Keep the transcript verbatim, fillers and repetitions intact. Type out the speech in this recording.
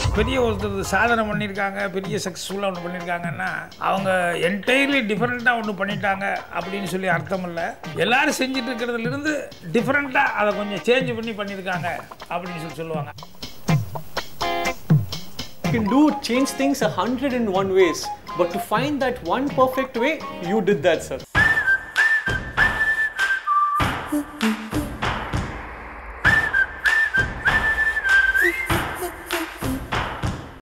பெரிய ஒருத்தர் சாதனை பண்ணியிருக்காங்க, பெரிய சக்ஸஸ்ஃபுல்லாக ஒன்று பண்ணியிருக்காங்கன்னா அவங்க என்டையர்லி டிஃப்ரெண்ட்டாக ஒன்று பண்ணிட்டாங்க அப்படின்னு சொல்லி அர்த்தம் இல்லை. எல்லாரும் செஞ்சுட்டு இருக்கிறதுலேருந்து டிஃப்ரெண்ட்டாக அதை கொஞ்சம் சேஞ்ச் பண்ணி பண்ணியிருக்காங்க அப்படின்னு சொல்லி சொல்லுவாங்க. You can do change things a hundred and one ways, but to find that one perfect way, you did that, sir.